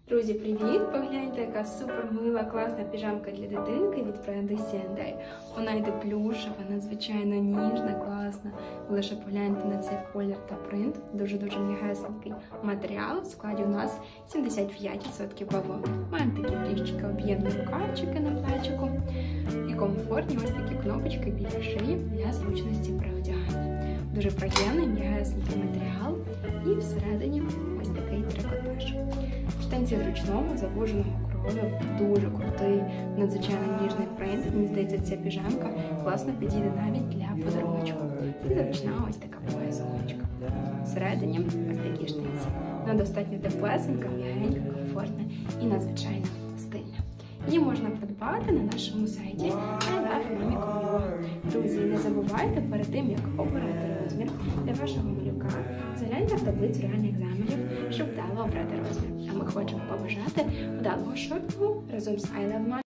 Друзі, привіт! Погляньте, яка супер мила, класна піжамка для дитинки від бренду C&A. Вона йде плюшева, надзвичайно ніжна, класна. Ви лише погляньте на цей колір та принт. Дуже-дуже м'ягесенький матеріал. В складі у нас 75% бавовни. Маємо такі трішечки об'ємні рукавчики на плечику. І комфортні ось такі кнопочки біля шиї для зручності при одяганні. Дуже приємний, м'ягесенький матеріал. І всередині ось такий трикотаж. Штанці зручного, завуженого крою, дуже крутий, надзвичайно ніжний принт. Мені здається, ця піжамка класно підійде навіть для подаруночку. І зручна ось така поясочка. Всередині ось такі штанці. Вона достатньо теплесенька, м'ягенька, комфортна і надзвичайно стильна. Її можна придбати на нашому сайті iLoveMommy.com. Друзі, не забувайте перед тим, як обирати розмір для вашого малюка, загляньте в таблицю реальних екзаменів, щоб вдало обрати розмір. А ми хочемо побажати вдалого шопінгу разом з iLoveMommy.